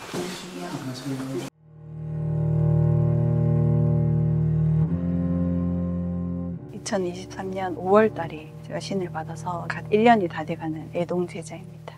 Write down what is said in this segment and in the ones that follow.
안녕하세요. 2023년 5월 달에 제가 신을 받아서 갓 1년이 다 돼가는 애동제자입니다.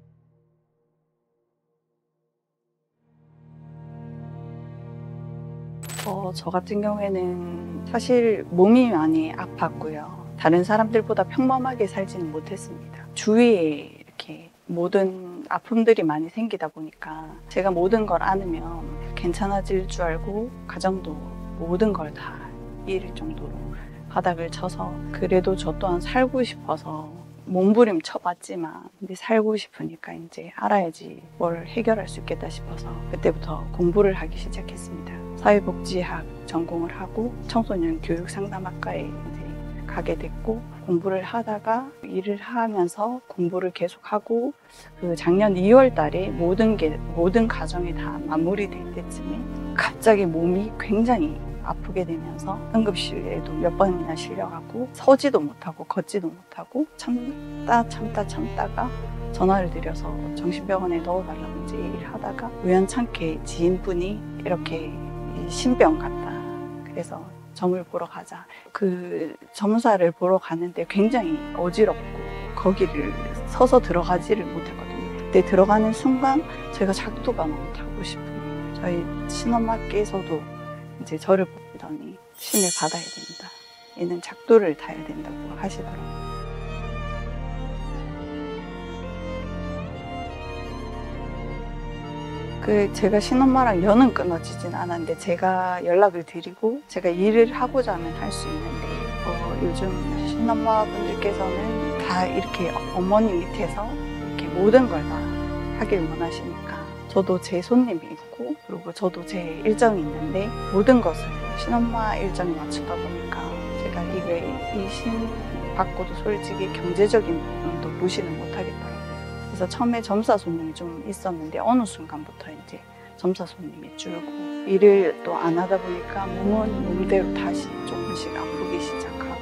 저 같은 경우에는 사실 몸이 많이 아팠고요. 다른 사람들보다 평범하게 살지는 못했습니다. 주위에 이렇게 모든 아픔들이 많이 생기다 보니까 제가 모든 걸 안으면 괜찮아질 줄 알고 가정도 모든 걸 다 잃을 정도로 바닥을 쳐서, 그래도 저 또한 살고 싶어서 몸부림 쳐봤지만 근데 살고 싶으니까 이제 알아야지 뭘 해결할 수 있겠다 싶어서 그때부터 공부를 하기 시작했습니다. 사회복지학 전공을 하고 청소년 교육상담학과에 이제 가게 됐고, 공부를 하다가 일을 하면서 공부를 계속하고, 그 작년 2월 달에 모든 과정이 다 마무리될 때쯤에 갑자기 몸이 굉장히 아프게 되면서 응급실에도 몇 번이나 실려가고, 서지도 못하고 걷지도 못하고 참다가 전화를 드려서 정신병원에 넣어달라고 이제 얘기를 하다가 우연찮게 지인분이 이렇게 신병 같다, 그래서 점을 보러 가자. 그 점사를 보러 갔는데 굉장히 어지럽고 거기를 서서 들어가지를 못했거든요. 근데 들어가는 순간 제가 작두가 너무 타고 싶은 거예요. 저희 친엄마께서도 이제 저를 보더니 신을 받아야 된다, 얘는 작두를 타야 된다고 하시더라고요. 제가 신엄마랑 연은 끊어지진 않았는데 제가 연락을 드리고 제가 일을 하고자 하면 할 수 있는데, 요즘 신엄마 분들께서는 다 이렇게 어머니 밑에서 이렇게 모든 걸 다 하길 원하시니까, 저도 제 손님이 있고 그리고 저도 제 일정이 있는데 모든 것을 신엄마 일정에 맞추다 보니까 제가 이 신 받고도 솔직히 경제적인 부분도 무시는 못하겠더라고요. 그래서 처음에 점사 손님이 좀 있었는데 어느 순간부터 이제 점사 손님이 줄고, 일을 또 안 하다 보니까 몸은 몸대로 다시 조금씩 아프기 시작하고.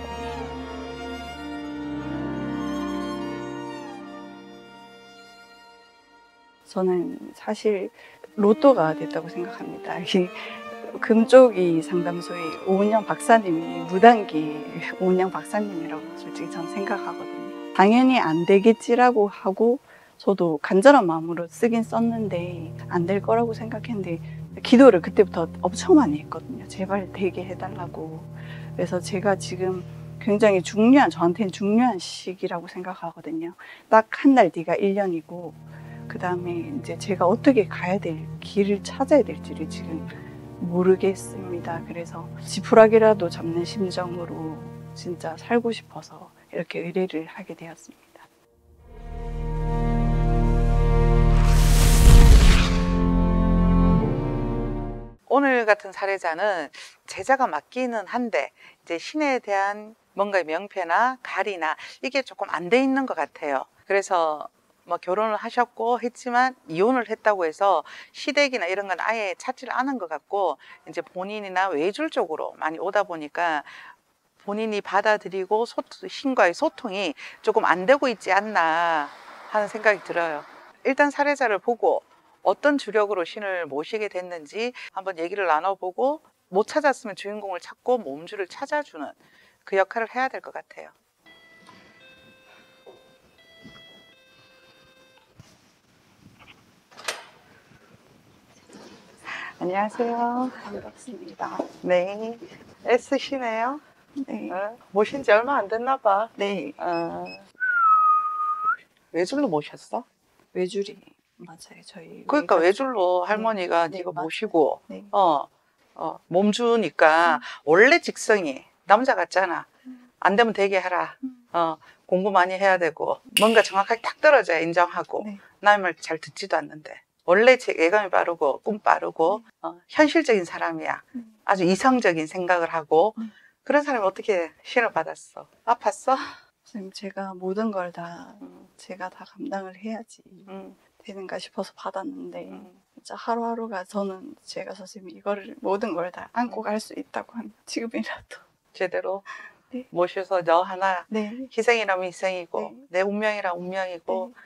저는 사실 로또가 됐다고 생각합니다. 금쪽이 상담소의 오은영 박사님이 무단기 오은영 박사님이라고 솔직히 전 생각하거든요. 당연히 안 되겠지라고 하고 저도 간절한 마음으로 쓰긴 썼는데 안 될 거라고 생각했는데 기도를 그때부터 엄청 많이 했거든요. 제발 되게 해달라고. 그래서 제가 지금 굉장히 저한테는 중요한 시기라고 생각하거든요. 딱 한 달 뒤가 1년이고 그 다음에 이제 제가 어떻게 가야 될 길을 찾아야 될지를 지금 모르겠습니다. 그래서 지푸라기라도 잡는 심정으로 진짜 살고 싶어서 이렇게 의뢰를 하게 되었습니다. 오늘 같은 사례자는 제자가 맞기는 한데 이제 신에 대한 뭔가 명패나 가리나 이게 조금 안 돼 있는 것 같아요. 그래서 뭐 결혼을 하셨고 했지만 이혼을 했다고 해서 시댁이나 이런 건 아예 찾지를 않은 것 같고, 이제 본인이나 외줄 쪽으로 많이 오다 보니까 본인이 받아들이고 신과의 소통이 조금 안 되고 있지 않나 하는 생각이 들어요. 일단 사례자를 보고 어떤 주력으로 신을 모시게 됐는지 한번 얘기를 나눠보고, 못 찾았으면 주인공을 찾고 몸주를 찾아주는 그 역할을 해야 될 것 같아요. 안녕하세요. 반갑습니다. 네, 애쓰시네요. 네. 모신 지 얼마 안 됐나 봐. 네. 외줄로 모셨어? 외줄이 맞아요. 저희 그러니까 외줄로 할머니가 네, 네가 맞아요. 모시고 네. 몸주니까 원래 직성이 남자 같잖아. 안 되면 되게 하라. 공부 많이 해야 되고 뭔가 정확하게 딱 떨어져야 인정하고. 네. 남의 말 잘 듣지도 않는데 원래 예감이 빠르고 꿈 빠르고 현실적인 사람이야. 아주 이성적인 생각을 하고 그런 사람이 어떻게 신을 받았어? 아팠어? 선생님, 제가 모든 걸 다 제가 다 감당을 해야지 되는가 싶어서 받았는데 진짜 하루하루가, 저는 제가 선생님 이거를 모든 걸 다 안고 갈 수 있다고 하면 지금이라도 제대로 네. 모셔서 너 하나 네. 희생이라면 희생이고 네. 내 운명이라 운명이고 네.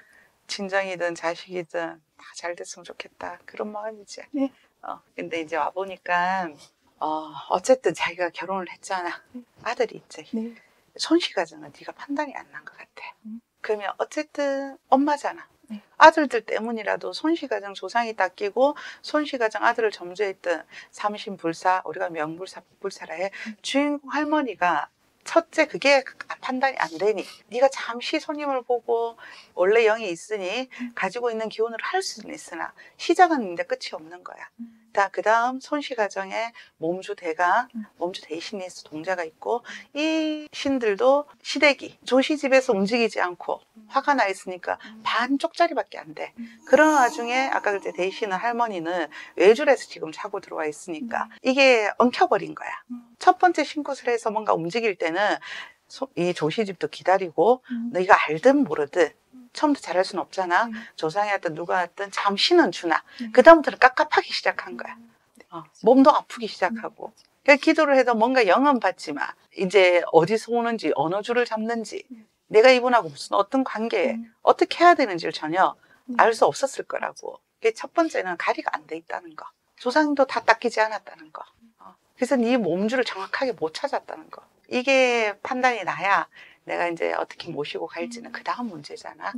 친정이든 자식이든 다 잘 됐으면 좋겠다. 그런 마음이지. 네. 근데 이제 와보니까, 어쨌든 자기가 결혼을 했잖아. 아들이 있지. 네. 손씨가정은 네가 판단이 안 난 것 같아. 음. 그러면 어쨌든 엄마잖아. 네. 아들들 때문이라도 손씨가정 조상이 닦이고 손씨가정 아들을 점주했던 삼신불사, 우리가 명불사라 해. 주인공 할머니가 첫째 그게 판단이 안 되니 네가 잠시 손님을 보고 원래 영이 있으니 가지고 있는 기운을 할 수는 있으나 시작은 이제 끝이 없는 거야. 그 다음 손씨 가정에 몸주 대가, 몸주 대신에 동자가 있고 이 신들도 시댁이 조씨 집에서 움직이지 않고 화가 나 있으니까 반 쪽짜리밖에 안 돼. 그런 와중에 아까 그때 대신은 할머니는 외줄에서 지금 자고 들어와 있으니까 이게 엉켜버린 거야. 첫 번째 신굿을 해서 뭔가 움직일 때는 이 조시집도 기다리고 너희가 알든 모르든 처음부터 잘할 수는 없잖아. 조상이 왔든 누가 왔든 잠시는 주나. 그 다음부터는 깝깝하기 시작한 거야. 몸도 아프기 시작하고. 기도를 해도 뭔가 영은 받지만 이제 어디서 오는지 어느 줄을 잡는지 내가 이분하고 무슨 어떤 관계에 어떻게 해야 되는지를 전혀 알 수 없었을 거라고. 첫 번째는 가리가 안 돼 있다는 거. 조상도 다 닦이지 않았다는 거. 그래서 네 몸주를 정확하게 못 찾았다는 거. 이게 판단이 나야 내가 이제 어떻게 모시고 갈지는 그 다음 문제잖아.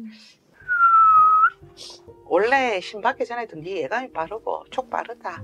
원래 신 받기 전에도 네 예감이 빠르고 촉 빠르다.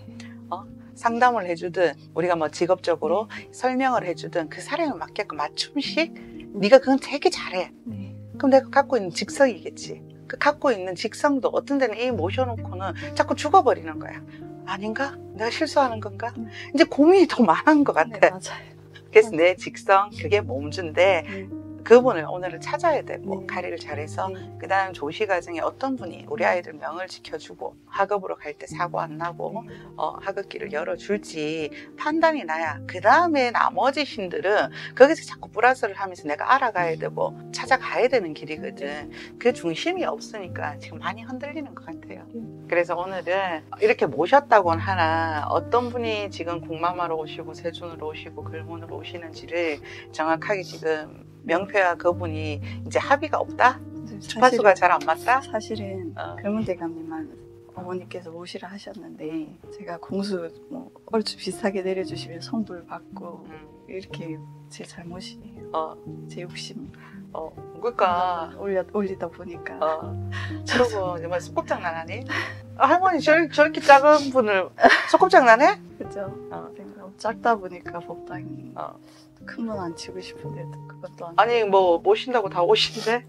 상담을 해주든 우리가 뭐 직업적으로 설명을 해주든 그 사람에 맞게끔 맞춤식 네가 그건 되게 잘해. 그럼 내가 갖고 있는 직성이겠지. 그 갖고 있는 직성도 어떤 데는 이 모셔놓고는 자꾸 죽어버리는 거야. 아닌가? 내가 실수하는 건가? 이제 고민이 더 많은 것 같아. 네, 맞아요. 그래서 내 직성, 그게 몸주인데 그분을 오늘은 찾아야 되고 네. 가리를 잘해서 네. 그 다음 조시가정에 어떤 분이 우리 아이들 명을 지켜주고 학업으로 갈 때 사고 안 나고 학업길을 열어줄지 판단이 나야 그 다음에 나머지 신들은 거기서 자꾸 플러스를 하면서 내가 알아가야 되고 찾아가야 되는 길이거든. 그 중심이 없으니까 지금 많이 흔들리는 것 같아요. 그래서 오늘은 이렇게 모셨다고는 하나 어떤 분이 지금 궁마마로 오시고 세준으로 오시고 글문으로 오시는지를 정확하게 지금 명패와 그분이 이제 합의가 없다? 주파수가 잘 안 맞다? 사실은 글문대감님만 어머니께서 모시라 하셨는데 제가 공수 뭐 얼추 비슷하게 내려주시면 성불 받고 이렇게 제 잘못이에요. 제 욕심. 그러니까 올리다 보니까. 그러고 정말 소꿉장난 하니? 할머니 저렇게 작은 분을 소꿉장난 해? 그죠? 작다 보니까 법당이 큰 문 안 치고 싶은데 그것도 안 아니 뭐 모신다고 다 오신대?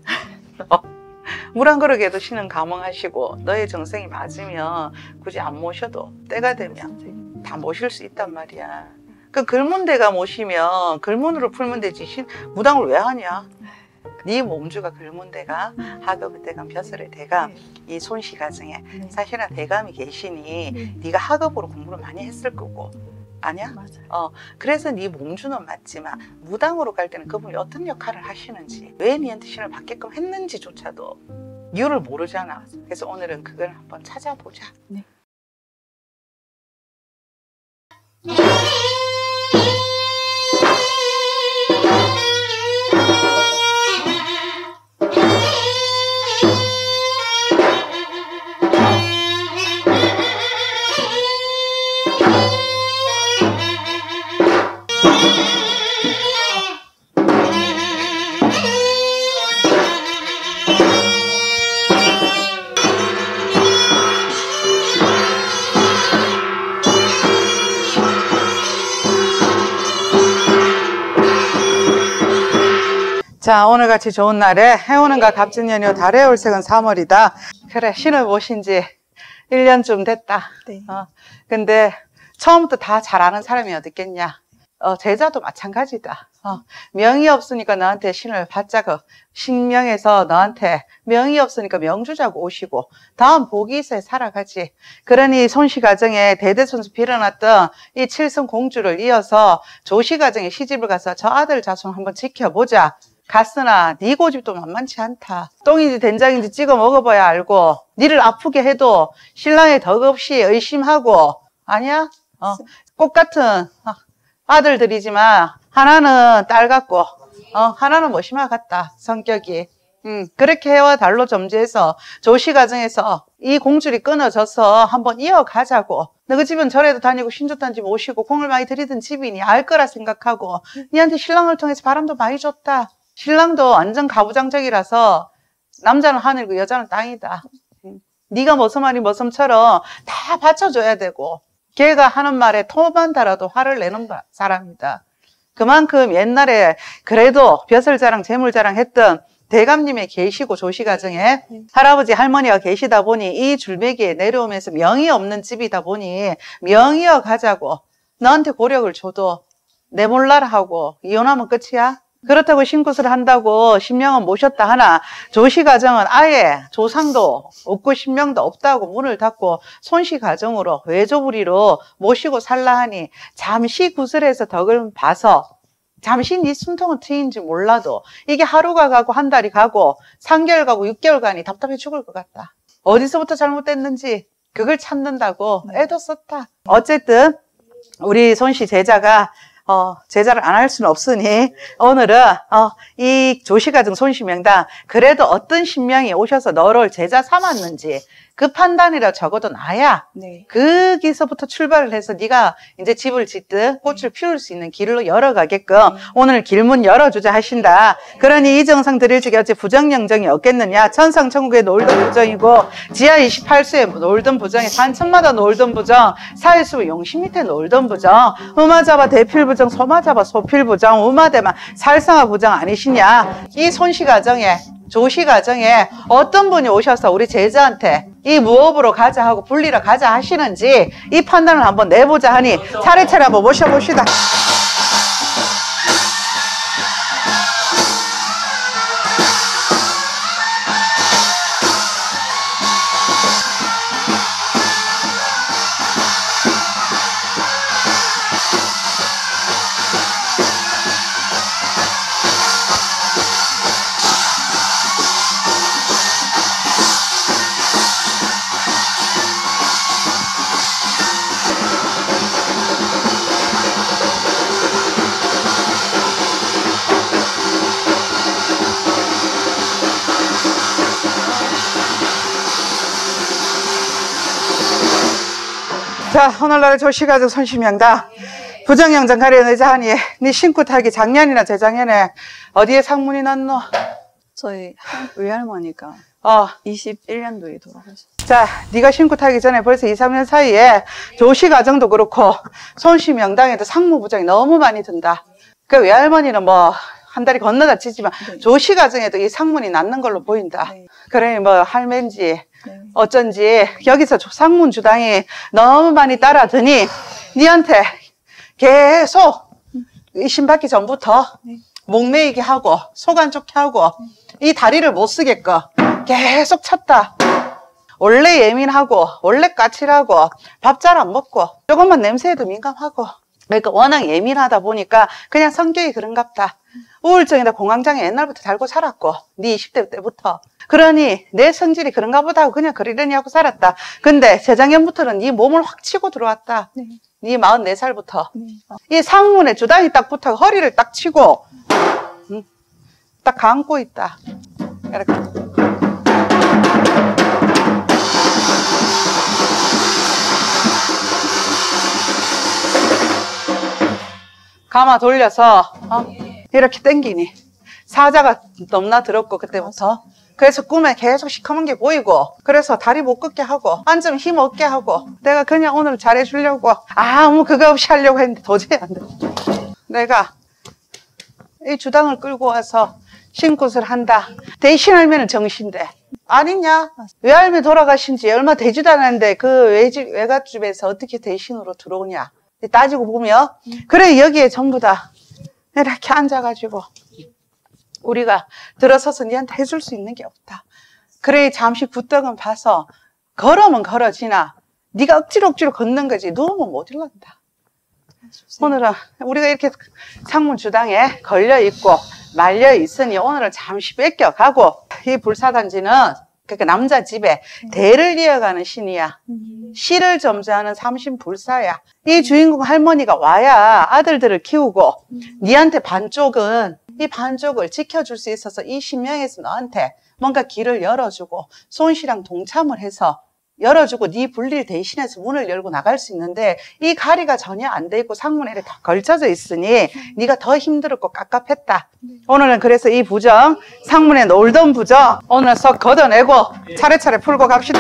물 한 그릇에도 신은 감흥하시고 너의 정성이 맞으면 굳이 안 모셔도 때가 되면 다 모실 수 있단 말이야. 그 글문대가 모시면 글문으로 풀면 되지 무당을 왜 하냐? 네 몸주가 글문대가 학업의 대감 벼슬의 대감 이 손씨 가정에 사실은 대감이 계시니 네가 학업으로 공부를 많이 했을 거고 아니야? 맞아요. 그래서 네 몸주는 맞지만 무당으로 갈 때는 그분이 어떤 역할을 하시는지 왜 니한테 신을 받게끔 했는지조차도 이유를 모르잖아. 그래서 오늘은 그걸 한번 찾아보자. 네. 자, 오늘같이 좋은 날에 해오는가 갑진연휴 달의 올색은 3월이다. 그래, 신을 모신 지 1년쯤 됐다. 네. 근데 처음부터 다 잘 아는 사람이 어딨겠냐. 제자도 마찬가지다. 명이 없으니까 너한테 신을 받자고 신명에서 너한테 명이 없으니까 명주자고 오시고 다음 복이 있어야 살아가지. 그러니 손씨 가정에 대대손수 빌어놨던 이 칠성 공주를 이어서 조씨 가정에 시집을 가서 저 아들 자손 한번 지켜보자. 갔으나 네 고집도 만만치 않다. 똥인지 된장인지 찍어 먹어봐야 알고 니를 아프게 해도 신랑의 덕없이 의심하고 아니야? 꽃 같은 아들들이지만 하나는 딸 같고 하나는 머시마 같다. 성격이 그렇게 해와 달로 점지해서 조시 가정에서 이 공줄이 끊어져서 한번 이어가자고. 너희 집은 절에도 다니고 신줬다는 집 오시고 공을 많이 들이던 집이니 알 거라 생각하고 니한테 신랑을 통해서 바람도 많이 줬다. 신랑도 완전 가부장적이라서 남자는 하늘이고 여자는 땅이다. 네가 머슴아니 머슴처럼 다 받쳐줘야 되고 걔가 하는 말에 토만 달아도 화를 내는 사람이다. 그만큼 옛날에 그래도 벼슬자랑 재물자랑 했던 대감님이 계시고 조시가정에 할아버지 할머니가 계시다 보니 이 줄매기에 내려오면서 명이 없는 집이다 보니 명이어 가자고. 너한테 고력을 줘도 내 몰라라 하고 이혼하면 끝이야. 그렇다고 신굿을 한다고 신명은 모셨다 하나 조시가정은 아예 조상도 없고 신명도 없다고 문을 닫고 손시가정으로 외조부리로 모시고 살라 하니 잠시 굿을 해서 덕을 봐서 잠시 네 숨통은 트인지 몰라도 이게 하루가 가고 한 달이 가고 3개월 가고 6개월 가니 답답해 죽을 것 같다. 어디서부터 잘못됐는지 그걸 찾는다고 애도 썼다. 어쨌든 우리 손씨 제자가 제자를 안 할 수는 없으니 오늘은 이 조시가정 손씨명당 그래도 어떤 신명이 오셔서 너를 제자 삼았는지 그 판단이라 적어도 나야. 네. 거기서부터 출발을 해서 네가 이제 집을 짓든 꽃을 피울 수 있는 길로 열어가게끔 오늘 길문 열어주자 하신다. 그러니 이 정상 드릴 적에 어째 부정영정이 없겠느냐. 천상천국에 놀던 부정이고 지하 28수에 놀던 부정이 산천마다 놀던 부정 사회수 용신 밑에 놀던 부정 우마잡아 대필부정 소마잡아 소필부정 우마대만 살상아 부정 아니시냐. 이 손시가정에 조시가정에 어떤 분이 오셔서 우리 제자한테 이 무업으로 가자 하고 분리로 가자 하시는지 이 판단을 한번 내보자 하니 차례차례 한번 모셔봅시다. 자, 오늘날 조시가정 손시명당 부정영정 가려내자 하니 네 신고 타기 작년이나 재작년에 어디에 상문이 났노? 저희 외할머니가 21년도에 돌아가셨어요. 자, 네가 신고 타기 전에 벌써 2, 3년 사이에 조시가정도 그렇고 손시명당에도 상무부정이 너무 많이 든다. 그 외할머니는 뭐 한 달이 건너다 치지만 네. 조시가정에도 이 상문이 났는 걸로 보인다. 네. 그러니 뭐 할매인지 네. 어쩐지 여기서 상문 주당이 너무 많이 따라드니 니한테 계속 이 신받기 전부터 네. 목매이게 하고 속 안 좋게 하고 이 다리를 못 쓰게끔 계속 쳤다. 원래 예민하고 원래 까칠하고 밥 잘 안 먹고 조금만 냄새에도 민감하고 그러니까 워낙 예민하다 보니까 그냥 성격이 그런갑다. 우울증이나 공황장애 옛날부터 달고 살았고 네 20대 때부터 그러니 내 성질이 그런가 보다 하고 그냥 그러려니 하고 살았다. 근데 재작년부터는 네 몸을 확 치고 들어왔다. 네. 네 44살부터 네. 이 상문에 주당이 딱 붙어 허리를 딱 치고 딱 감고 있다. 이렇게 감아 돌려서 이렇게 당기니 사자가 넘나 들었고 그때부터 그래서 꿈에 계속 시커먼 게 보이고 그래서 다리 못 걷게 하고 앉으면 힘 없게 하고 내가 그냥 오늘 잘해주려고 아무 그거 없이 하려고 했는데 도저히 안 돼. 내가 이 주당을 끌고 와서 신굿을 한다. 대신할매는 정신대 아니냐. 외할매 돌아가신 지 얼마 되지도 않았는데 그 외갓집에서 어떻게 대신으로 들어오냐 따지고 보면 그래 여기에 전부 다 이렇게 앉아가지고 우리가 들어서서 니한테 해줄 수 있는 게 없다. 그래 잠시 굿떡은 봐서 걸으면 걸어지나 네가 억지로 걷는 거지 누우면 못 일어난다. 오늘은 우리가 이렇게 상문 주당에 걸려있고 말려있으니 오늘은 잠시 뺏겨가고 이 불사단지는 그러니까 남자 집에 대를 이어가는 신이야. 시를 점지하는 삼신불사야. 이 주인공 할머니가 와야 아들들을 키우고 니한테 반쪽은 이 반쪽을 지켜줄 수 있어서 이 신명에서 너한테 뭔가 길을 열어주고 손씨랑 동참을 해서 열어주고 네 분리를 대신해서 문을 열고 나갈 수 있는데 이 가리가 전혀 안 돼 있고 상문에 이렇게 다 걸쳐져 있으니 네가 더 힘들었고 깝깝했다. 오늘은 그래서 이 부정, 상문에 놀던 부정 오늘 썩 걷어내고 차례차례 풀고 갑시다.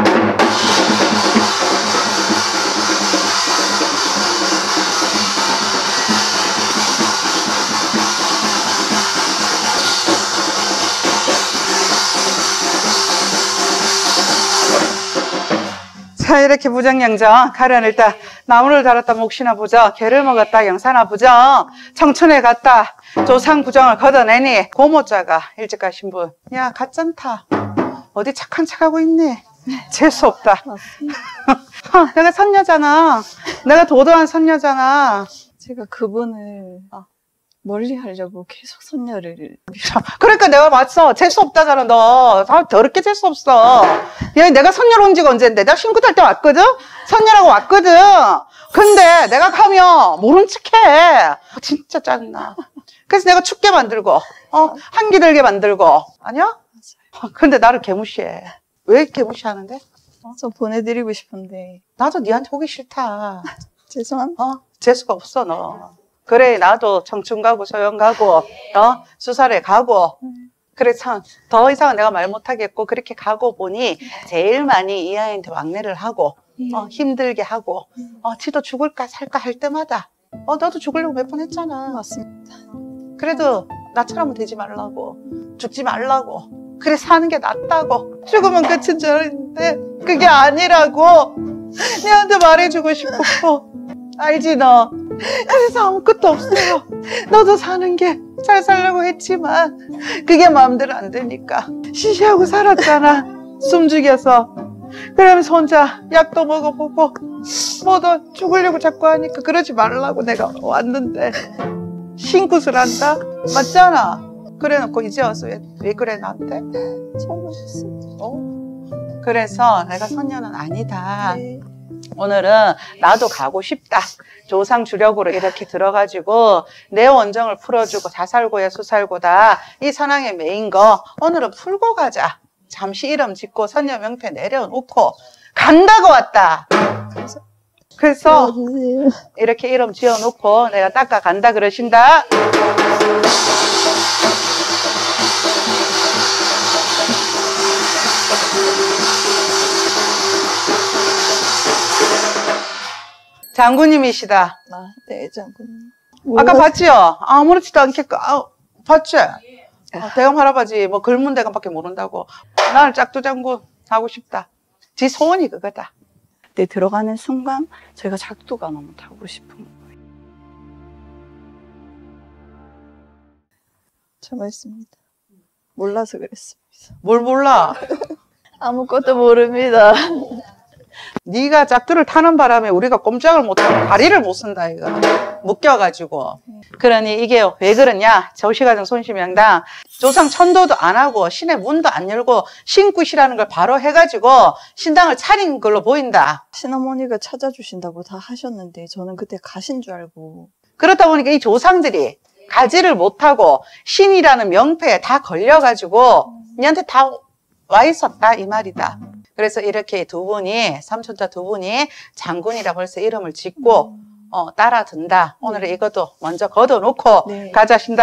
자, 이렇게 부정양정 가려냈다. 나무를 달았다 몫이나 부정, 개를 먹었다 영사나 부정, 청천에 갔다 조상 부정을 걷어내니 고모자가 일찍 가신 분, 야 가짠타 어디 착한 척하고 있니? 재수없다. 내가 선녀잖아. 내가 도도한 선녀잖아. 제가 그분을 멀리 하려고 계속 선녀를. 그러니까 내가 맞어. 재수없다잖아 너. 더럽게 재수없어. 야, 내가 선녀로 온 지가 언젠데. 내가 신고 탈 때 왔거든? 선녀라고 왔거든? 근데 내가 가면 모른 척해. 진짜 짜증나. 그래서 내가 춥게 만들고 한기 들게 만들고. 아니야? 근데 나를 개무시해. 왜 개무시하는데? 저 보내드리고 싶은데. 나도 니한테 오기 싫다. 죄송합니다. 재수가 없어 너. 그래 나도 청춘 가고 소영 가고 수사래 가고 그래 참 더 이상은 내가 말 못하겠고 그렇게 가고 보니 제일 많이 이 아이한테 왕래를 하고 힘들게 하고 지도 죽을까 살까 할 때마다 너도 죽으려고 몇 번 했잖아. 맞습니다. 그래도 나처럼 되지 말라고 죽지 말라고 그래 사는 게 낫다고 죽으면 끝인 줄 알았는데 그게 아니라고 내한테 말해주고 싶었고 알지 너 세상 아무것도 없어요. 너도 사는 게 잘 살려고 했지만 그게 마음대로 안 되니까 시시하고 살았잖아. 숨 죽여서. 그러면서 혼자 약도 먹어보고 뭐도 죽으려고 자꾸 하니까 그러지 말라고 내가 왔는데 신굿을 한다? 맞잖아. 그래놓고 이제 와서 왜 그래 나한테? 잘못했습니다. 그래서 내가 선녀는 아니다. 네. 오늘은 나도 가고 싶다. 조상 주력으로 이렇게 들어가지고 내 원정을 풀어주고 자살고야 수살고다. 이 선왕의 메인 거 오늘은 풀고 가자. 잠시 이름 짓고 선녀 명패 내려놓고 간다고 왔다. 그래서 이렇게 이름 지어놓고 내가 닦아 간다 그러신다. 장군님이시다. 네, 장군님. 아까 봤지요? 아무렇지도 않게 봤지? 대형 할아버지 뭐 글문대감밖에 모른다고. 나는 짝두 장군 하고 싶다. 지 소원이 그거다. 그때 들어가는 순간 제가 작두가 너무 타고 싶은 거예요. 참았습니다. 몰라서 그랬습니다. 뭘 몰라? 아무것도 모릅니다. 네가 짝두를 타는 바람에 우리가 꼼짝을 못하고 다리를 못 쓴다 이거. 묶여가지고. 그러니 이게 왜 그러냐? 저시가정 손심양당 조상 천도도 안 하고 신의 문도 안 열고 신굿이라는 걸 바로 해가지고 신당을 차린 걸로 보인다. 신어머니가 찾아주신다고 다 하셨는데 저는 그때 가신 줄 알고. 그렇다 보니까 이 조상들이 가지를 못하고 신이라는 명패에 다 걸려가지고 니한테 다 와 있었다 이 말이다. 그래서 이렇게 두 분이 삼촌자 두 분이 장군이라 벌써 이름을 짓고 따라든다. 오늘은 이것도 먼저 걷어놓고 네. 가자신다.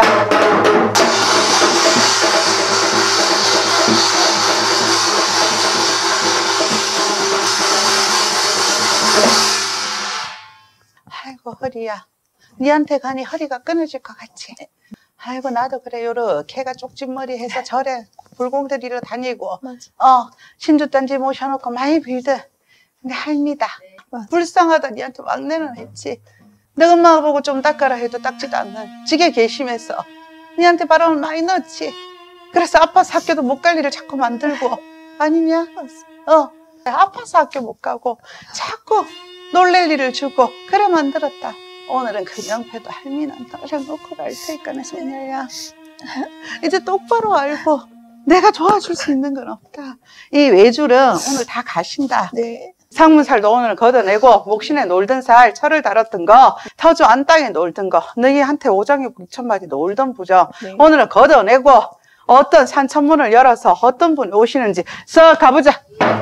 아이고 허리야. 니한테 가니 허리가 끊어질 것 같지? 아이고 나도 그래 요렇게 가 쪽집머리 해서 절에 불공들이러 다니고 신주단지 모셔놓고 많이 빌드. 근데 할미다. 불쌍하다. 니한테 왕래는 했지. 내 엄마가 보고 좀 닦아라 해도 닦지도 않는 지게 괘씸해서 니한테 바람을 많이 넣었지. 그래서 아파서 학교도 못 갈 일을 자꾸 만들고 아니냐? 아파서 학교 못 가고 자꾸 놀랄 일을 주고 그래 만들었다. 오늘은 그 명패도 할미는 떨어놓고 갈 테니까 내 소녀야. 이제 똑바로 알고 내가 도와줄 수 있는 건 없다. 이 외줄은 오늘 다 가신다. 네. 상문살도 오늘 걷어내고 목신에 놀던 살, 철을 달았던 거, 터주 안땅에 놀던 거, 너희한테 5장에 6천마디 놀던 부정 네. 오늘은 걷어내고 어떤 산천문을 열어서 어떤 분이 오시는지 썩 가보자.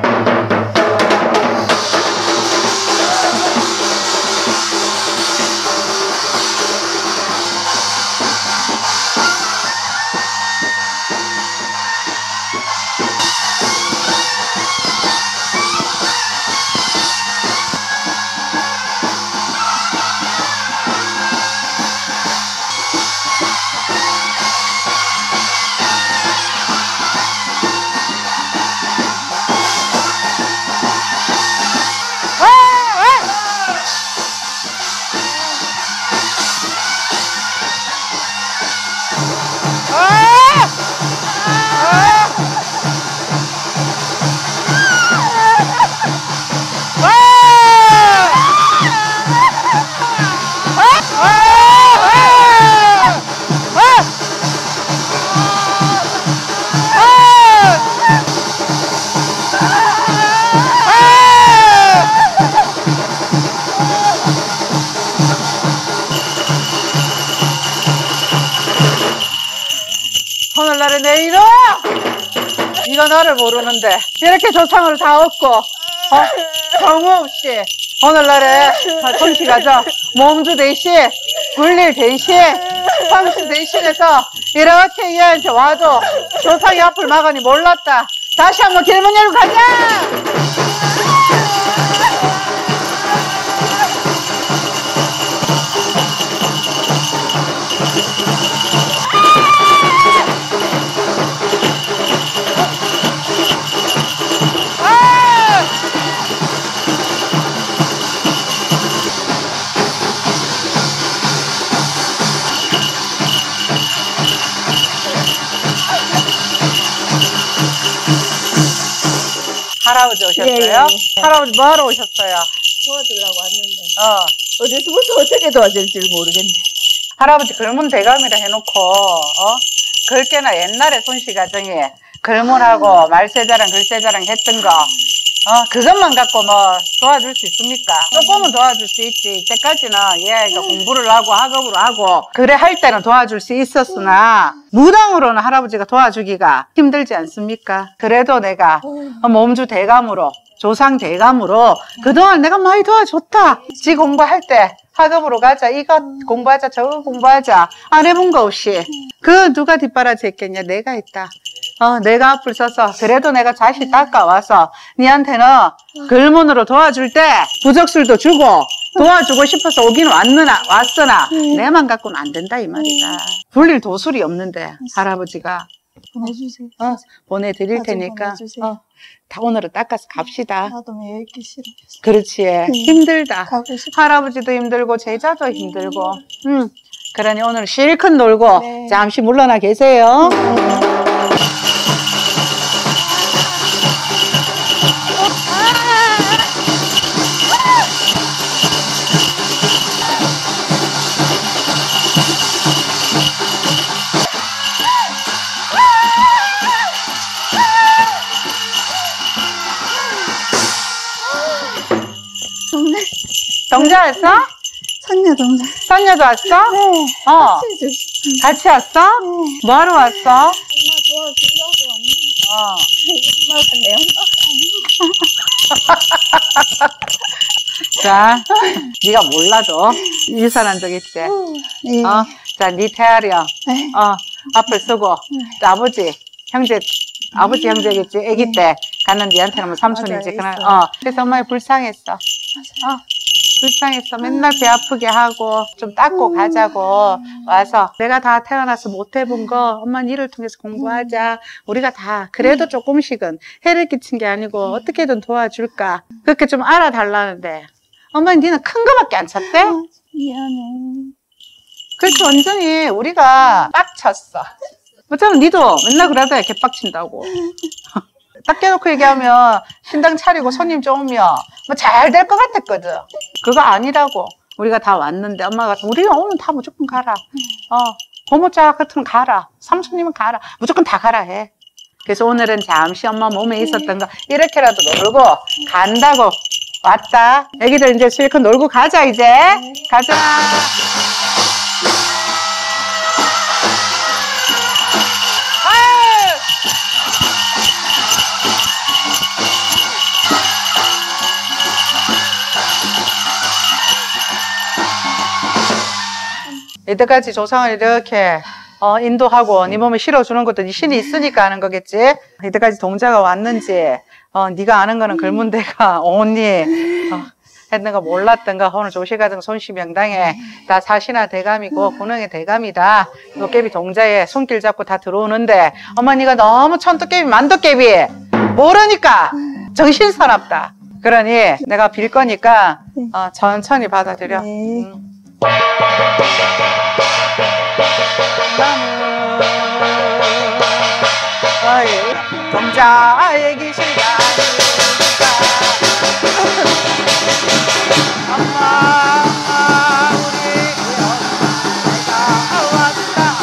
오늘날의 내 이놈! 네가 나를 모르는데 이렇게 조상을 다 얻고 정우 없이 오늘날에 손씨 가져 몸주 대신 굴릴 대신 황씨 대신해서 이렇게 얘한테 와도 조상이 앞을 막으니 몰랐다. 다시 한번 길문 열고 가자! 할아버지 오셨어요? 예, 예, 예. 할아버지 뭐하러 오셨어요? 도와주려고 왔는데 어. 어디서부터 어떻게 도와줄지 모르겠네. 할아버지 글문 대감이라 해놓고 글게나 옛날에 손씨 가정에 글문하고 말세자랑 글세자랑 했던 거 그것만 갖고 뭐 도와줄 수 있습니까? 조금은 도와줄 수 있지. 이때까지는 얘가 공부를 하고 학업을 하고 그래 할 때는 도와줄 수 있었으나 무당으로는 할아버지가 도와주기가 힘들지 않습니까? 그래도 내가 몸주 대감으로 조상 대감으로 그동안 내가 많이 도와줬다. 지 공부할 때 학업으로 가자, 이거 공부하자, 저거 공부하자 안 해본 거 없이 그 누가 뒷바라지 했겠냐? 내가 했다. 내가 앞을 서서 그래도 내가 자식 닦아와서 니한테는 글문으로 도와줄 때 부적술도 주고 도와주고 싶어서 오긴 왔으나 내만 갖고는 안 된다 이 말이다. 불릴 도술이 없는데 할아버지가 보내주세요. 보내드릴 테니까 보내주세요. 다 오늘은 닦아서 갑시다. 나도 매일 있기 싫어. 그렇지. 힘들다. 가고 싶어. 할아버지도 힘들고 제자도 힘들고 그러니 오늘 실컷 놀고 네. 잠시 물러나 계세요. 동자 왔어? 선녀 동자. 선녀도 왔어? 네. 같이 왔어? 뭐하러 왔어? 엄마 도와주려고 왔는데 엄마가 내 엄마가 자, 네가 몰라도 유산한 적 있지? 예. 자, 네 태아령 네. 앞을 쓰고 또 아버지, 형제겠지? 아기 때 갔는데 얘한테는 뭐 삼촌이지. 맞아요, 그래서 엄마가 불쌍했어. 불쌍했어. 맨날 배 아프게 하고 좀 닦고 가자고 와서 내가 다 태어나서 못 해본 거 엄마 니를 통해서 공부하자. 우리가 다 그래도 조금씩은 해를 끼친 게 아니고 어떻게든 도와줄까. 그렇게 좀 알아달라는데 엄마 니는 큰 거밖에 안 찼대? 미안해. 그렇지. 완전히 우리가 빡쳤어. 어쩌면 니도 맨날 그러다 개빡친다고. 딱 깨놓고 얘기하면 신당 차리고 손님 좀 오면 뭐 잘 될 것 같았거든. 그거 아니라고. 우리가 다 왔는데 엄마가 우리는 오늘 다 무조건 가라. 고모자 같으면 가라. 삼촌님은 가라. 무조건 다 가라 해. 그래서 오늘은 잠시 엄마 몸에 있었던 거 이렇게라도 놀고 간다고 왔다. 애기들 이제 실컷 놀고 가자, 이제. 가자. 아유! 이때까지 조상을 이렇게 인도하고 네 몸에 실어주는 것도 네 신이 있으니까 하는 거겠지. 이때까지 동자가 왔는지 네가 아는 거는 글문대가 언니 했는가 몰랐던가 오늘 조시가등 손시명당에 다 사시나 대감이고 군흥의 대감이다. 도깨비 동자에 손길 잡고 다 들어오는데 엄마 네가 너무 천도깨비 만도깨비 모르니까 정신사납다. 그러니 내가 빌 거니까 천천히 받아들여. 동자의 기시가 엄마 우리 내가 왔다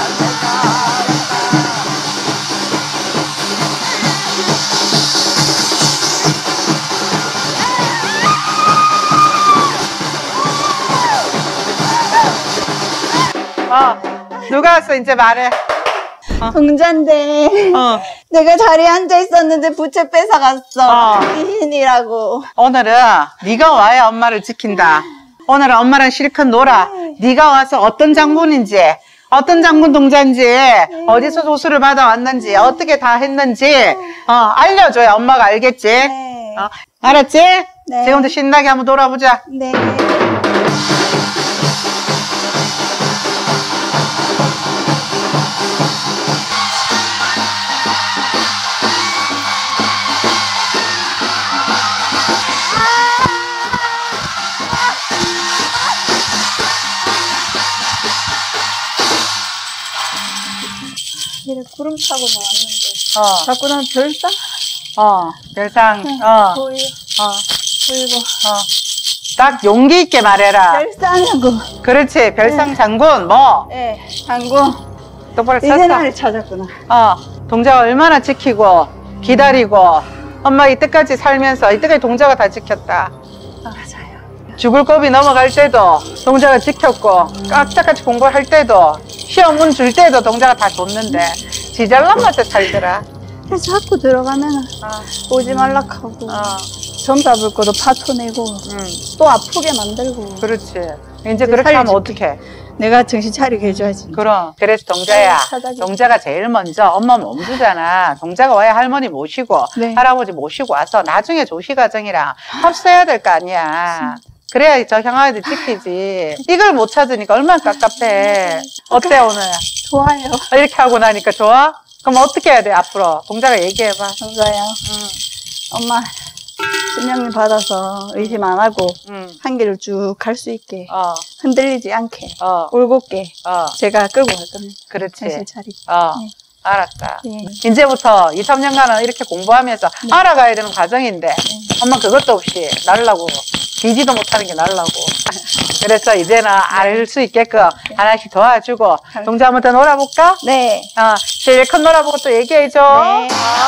누가 왔어 이제 말해. 동자인데 내가 자리에 앉아 있었는데 부채 뺏어갔어. 귀신이라고. 오늘은 네가 와야 엄마를 지킨다. 오늘은 엄마랑 실컷 놀아. 네가 와서 어떤 장군인지 어떤 장군 동자인지 어디서 조수를 받아왔는지 어떻게 다 했는지 알려줘야 엄마가 알겠지. 네. 알았지? 네. 지금부터 신나게 한번 놀아보자. 네. 이래 구름 타고 나왔는데 자꾸 난 별상? 별상 보여. 보이고. 딱 용기 있게 말해라. 별상하고. 그렇지. 별상 장군 뭐 네, 장군. 똑바로 이제 섰어. 나를 찾았구나. 동자가 얼마나 지키고 기다리고 엄마 이때까지 살면서 이때까지 동자가 다 지켰다. 맞아요. 죽을 고비 넘어갈 때도 동자가 지켰고 깍짝같이 공부할 때도 시험 문 줄 때도 동자가 다 줬는데 지 잘난 맛에 살더라. 그래서 자꾸 들어가면은 오지 말락하고 점 잡을 거도 파토내고 또 아프게 만들고. 그렇지. 이제 그렇게 하면 어떡해. 내가 정신 차리게 해줘야지. 그럼. 그래서 동자야. 찾아줘. 동자가 제일 먼저 엄마 몸주잖아. 동자가 와야 할머니 모시고 네. 할아버지 모시고 와서 나중에 조시가정이랑 합세해야 될 거 아니야. 그래야 저 형아이들 지키지. 이걸 못 찾으니까 얼마나 깝깝해. 어때 오늘? 좋아요. 이렇게 하고 나니까 좋아? 그럼 어떻게 해야 돼 앞으로? 동자가 얘기해봐. 동자야. 엄마 신명님 받아서 의심 안 하고 한 길을 쭉 갈 수 있게 흔들리지 않게 올곧게 제가 끌고 갈 겁니다. 그렇지. 정신 차리고. 네. 알았다. 네. 이제부터 2, 3년간은 이렇게 공부하면서 알아가야 되는 과정인데 엄마 그것도 없이 날라고 기지도 못하는 게 날라고. 그래서 이제는 알 수 있게끔 하나씩 도와주고 동자 한번 더 놀아볼까? 네. 제일 큰 놀아보고 또 얘기해줘. 네.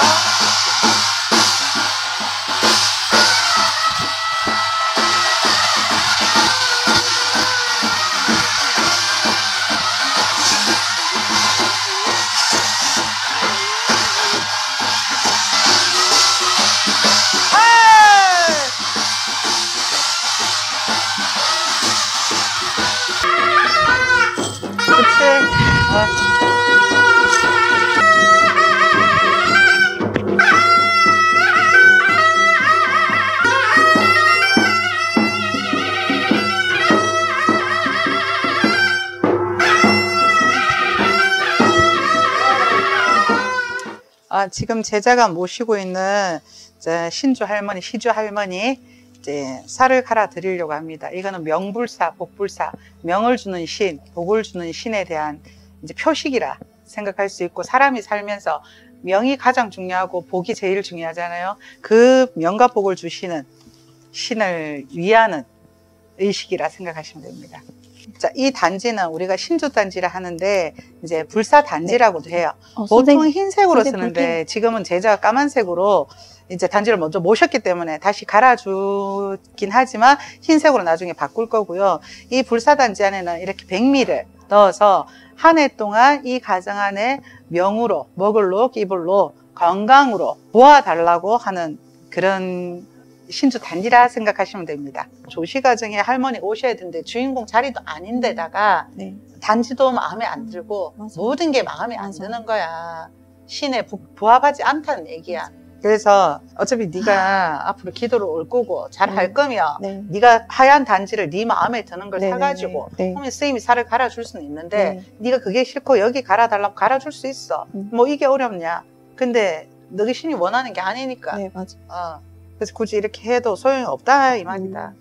지금 제자가 모시고 있는 이제 신주 할머니, 시주 할머니 이제 살을 갈아 드리려고 합니다. 이거는 명불사, 복불사, 명을 주는 신, 복을 주는 신에 대한 이제 표식이라 생각할 수 있고 사람이 살면서 명이 가장 중요하고 복이 제일 중요하잖아요. 그 명과 복을 주시는 신을 위하는 의식이라 생각하시면 됩니다. 자, 이 단지는 우리가 신주 단지라 하는데 이제 불사 단지라고도 해요. 보통 흰색으로 쓰는데 지금은 제자가 까만색으로 이제 단지를 먼저 모셨기 때문에 다시 갈아주긴 하지만 흰색으로 나중에 바꿀 거고요. 이 불사단지 안에는 이렇게 백미를 넣어서 한 해 동안 이 가정 안에 명으로, 먹을로, 끼불로, 건강으로 모아달라고 하는 그런 신주 단지라 생각하시면 됩니다. 조시 가정에 할머니 오셔야 되는데 주인공 자리도 아닌데다가 네. 단지도 마음에 안 들고 맞아. 모든 게 마음에 안 맞아. 드는 거야. 신에 부합하지 않다는 얘기야. 그래서 어차피 네가 앞으로 기도를 올 거고 잘 할 거면 네. 네가 하얀 단지를 네 마음에 드는 걸 네네네. 사가지고 네. 그러면 선생님이 살을 갈아줄 수는 있는데 네. 네가 그게 싫고 여기 갈아달라고 갈아줄 수 있어. 뭐 이게 어렵냐. 근데 너희 신이 원하는 게 아니니까. 네, 맞아. 그래서 굳이 이렇게 해도 소용이 없다 이 말이다.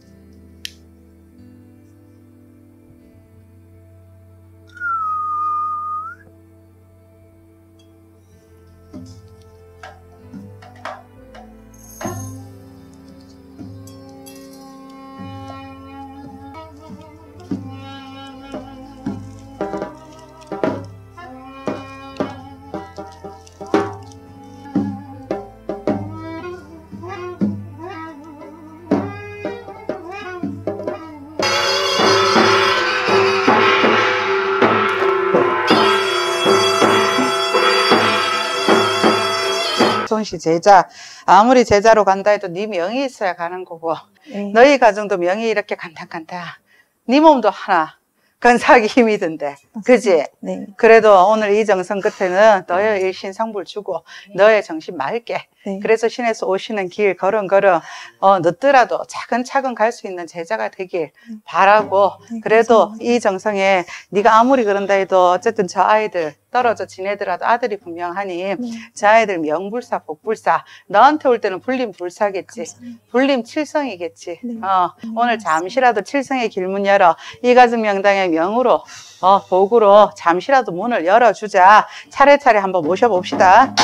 손씨 제자, 아무리 제자로 간다 해도 네 명이 있어야 가는 거고 네. 너희 가정도 명이 이렇게 간당간당 네 몸도 하나 건사하기 힘이 든대. 그지? 네. 그래도 오늘 이 정성 끝에는 너의 일신성불 주고 너의 정신 맑게. 네. 그래서 신에서 오시는 길 걸음걸음 늦더라도 차근차근 갈 수 있는 제자가 되길 바라고. 네, 그래도 감사합니다. 이 정성에 네가 아무리 그런다 해도 어쨌든 저 아이들 떨어져 지내더라도 아들이 분명하니 저 아이들 명불사 복불사 너한테 올 때는 불림불사겠지. 감사합니다. 불림칠성이겠지. 네. 오늘 잠시라도 칠성의 길문 열어 이 가정 명당의 명으로 복으로 잠시라도 문을 열어주자. 차례차례 한번 모셔봅시다.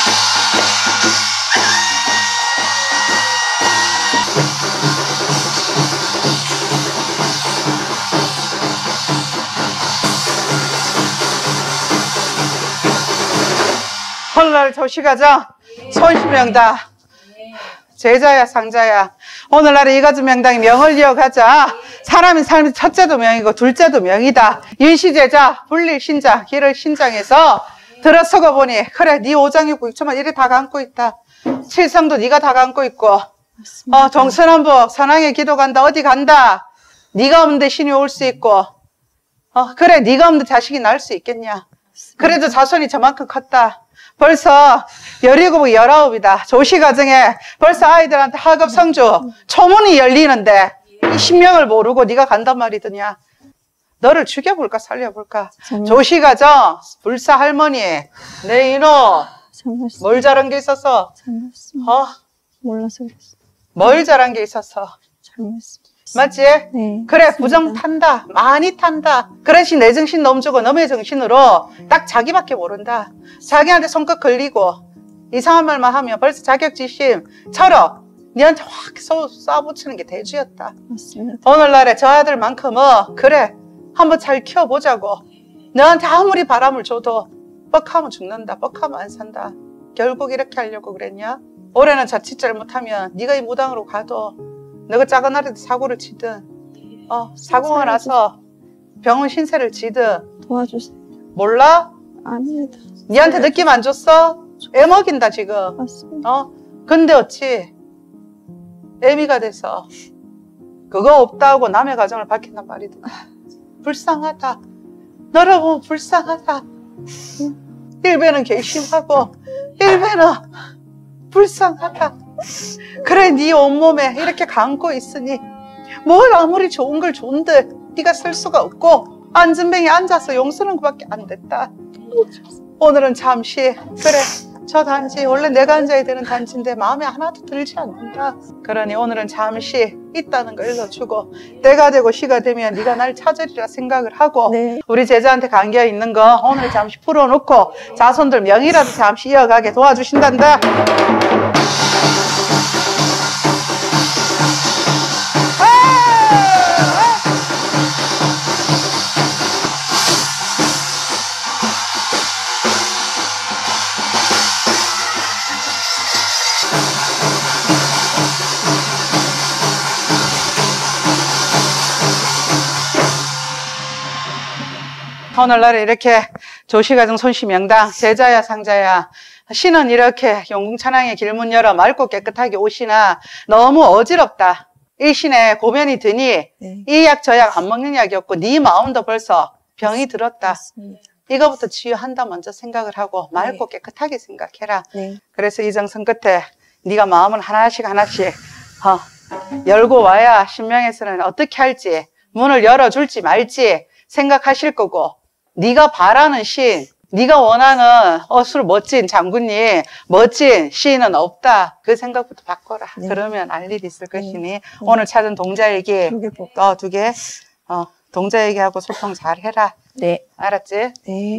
헐날 조시가정 손시명당 제자야 상자야 오늘날에 이 가정 명당이 명을 이어가자. 사람이 삶의 첫째도 명이고 둘째도 명이다. 일시제자 분리신자 길을 신장해서 들어서고 보니 그래 네 오장육부 육처만 이리 다 감고 있다. 칠성도 네가 다 감고 있고 동서남북 선왕의 기도 간다. 어디 간다. 네가 없는데 신이 올 수 있고 그래 네가 없는데 자식이 낳을 수 있겠냐. 그래도 자손이 저만큼 컸다. 벌써 17이고 19이다. 조시 가정에 벌써 아이들한테 학업 성주 초문이 열리는데 이 신명을 모르고 네가 간단 말이더냐. 너를 죽여볼까 살려볼까. 조시 가정 불사 할머니 내 이놈 뭘 잘한 게 있었어? 잘못했습니다. 몰라서 그랬어. 뭘 잘한 게 있었어? 잘못했습니다. 맞지? 네. 그래 맞습니다. 부정 탄다. 많이 탄다. 그러시 내 정신 넘주고 너의 정신으로 딱 자기밖에 모른다. 자기한테 손끝 걸리고 이상한 말만 하면 벌써 자격지심 철업 니한테 확 쏴붙이는 게 대주였다. 맞습니다. 오늘날에 저 아들만큼은 그래 한번 잘 키워보자고. 너한테 아무리 바람을 줘도 뻑하면 죽는다. 뻑하면 안 산다. 결국 이렇게 하려고 그랬냐? 올해는 자칫 잘못하면 네가 이 무당으로 가도 너가 작은 아이한테 사고를 치든 사고가 나서 병원 신세를 지든 도와주세요. 몰라? 아닙니다. 니한테 느낌 안 줬어? 애 먹인다 지금. 맞습니다. 근데 어찌 애미가 돼서 그거 없다고 남의 가정을 밝힌단 말이다. 불쌍하다. 너를 보면 불쌍하다. 일배는 괘씸하고 일배는 불쌍하다. 그래 네 온몸에 이렇게 감고 있으니 뭘 아무리 좋은 걸 좋은데 네가 쓸 수가 없고 안전뱅이 앉아서 용서는 것밖에 안 됐다. 오늘은 잠시 그래 저 단지 원래 내가 앉아야 되는 단지인데 마음에 하나도 들지 않는다. 그러니 오늘은 잠시 있다는 걸 일러주고 때가 되고 시가 되면 네가 날 찾으리라 생각을 하고 네. 우리 제자한테 감겨 있는 거 오늘 잠시 풀어놓고 자손들 명이라도 잠시 이어가게 도와주신단다. 오늘날 이렇게 조시가정 손시명당 제자야 상자야 신은 이렇게 용궁천왕의 길문 열어 맑고 깨끗하게 오시나 너무 어지럽다. 일신에 고변이 드니 네. 이 약 저 약 안 먹는 약이 없고 네 마음도 벌써 병이 들었다. 맞습니다. 이거부터 치유한다 먼저 생각을 하고 맑고 깨끗하게 생각해라. 네. 그래서 이정선 끝에 네가 마음을 하나씩 열고 와야 신명에서는 어떻게 할지 문을 열어줄지 말지 생각하실 거고 네가 바라는 시인 네가 원하는 어술 멋진 장군님 멋진 시인은 없다. 그 생각부터 바꿔라. 네. 그러면 알 일이 있을 것이니 네. 오늘 찾은 동자에게 2개 뽑. 두 개 동자에게하고 소통 잘 해라. 네. 알았지? 네.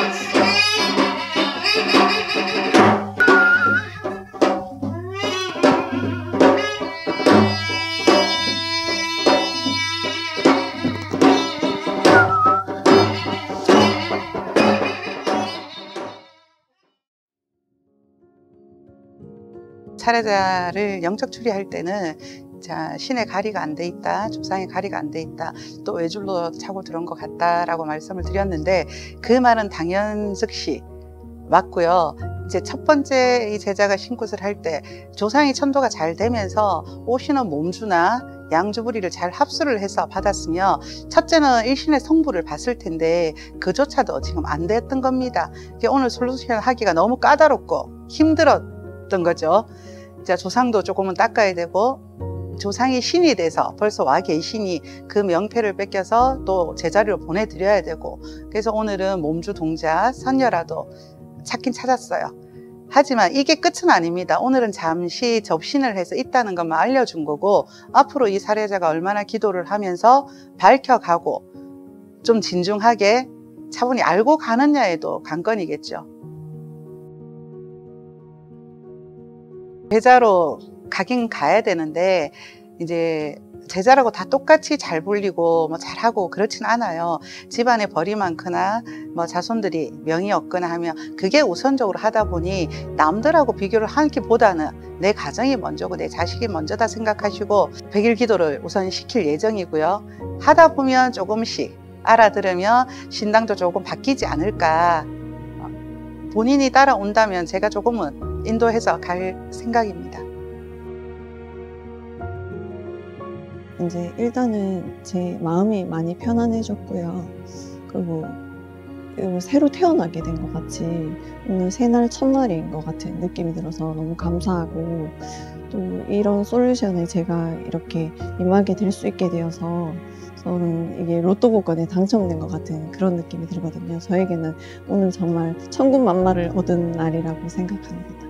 차례자를 영적 추리할 때는 자, 신의 가리가 안 돼 있다, 조상의 가리가 안 돼 있다, 또 외줄로 차고 들어온 것 같다라고 말씀을 드렸는데 그 말은 당연즉시 맞고요. 이제 첫 번째 이 제자가 신굿을 할 때 조상의 천도가 잘 되면서 오시는 몸주나 양주부리를 잘 합수를 해서 받았으며 첫째는 일신의 성부를 봤을 텐데 그조차도 지금 안 됐던 겁니다. 오늘 솔루션 하기가 너무 까다롭고 힘들었던 거죠. 자, 조상도 조금은 닦아야 되고 조상이 신이 돼서 벌써 와 계시니 그 명패를 뺏겨서 또 제자리로 보내드려야 되고 그래서 오늘은 몸주 동자 선녀라도 찾긴 찾았어요. 하지만 이게 끝은 아닙니다. 오늘은 잠시 접신을 해서 있다는 것만 알려준 거고 앞으로 이 사례자가 얼마나 기도를 하면서 밝혀가고 좀 진중하게 차분히 알고 가느냐에도 관건이겠죠. 제자로 가긴 가야 되는데 이제 제자라고 다 똑같이 잘 불리고 뭐 잘하고 그렇진 않아요. 집안에 벌이 많거나 뭐 자손들이 명이 없거나 하면 그게 우선적으로 하다 보니 남들하고 비교를 하기보다는 내 가정이 먼저고 내 자식이 먼저다 생각하시고 100일 기도를 우선 시킬 예정이고요. 하다 보면 조금씩 알아들으면 신당도 조금 바뀌지 않을까. 본인이 따라온다면 제가 조금은 인도해서 갈 생각입니다. 이제 일단은 제 마음이 많이 편안해졌고요. 그리고 새로 태어나게 된 것 같이 오늘 새날 첫날인 것 같은 느낌이 들어서 너무 감사하고 또 이런 솔루션에 제가 이렇게 임하게 될 수 있게 되어서 저는 이게 로또 복권에 당첨된 것 같은 그런 느낌이 들거든요. 저에게는 오늘 정말 천군만마를 얻은 날이라고 생각합니다.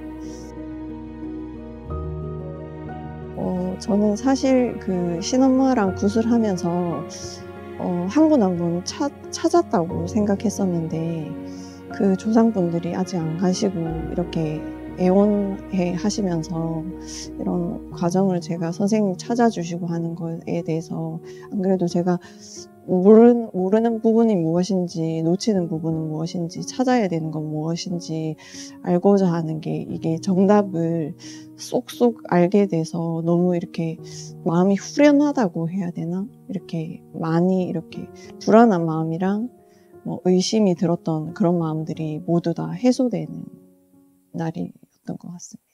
저는 사실 그 신엄마랑 굿을 하면서 한 분 한 분 찾았다고 생각했었는데 그 조상분들이 아직 안 가시고 이렇게 애원해 하시면서 이런 과정을 제가 선생님 찾아주시고 하는 거에 대해서 안 그래도 제가 모르는 부분이 무엇인지 놓치는 부분은 무엇인지 찾아야 되는 건 무엇인지 알고자 하는 게 이게 정답을 쏙쏙 알게 돼서 너무 이렇게 마음이 후련하다고 해야 되나? 이렇게 많이 이렇게 불안한 마음이랑 뭐 의심이 들었던 그런 마음들이 모두 다 해소되는 날이었던 것 같습니다.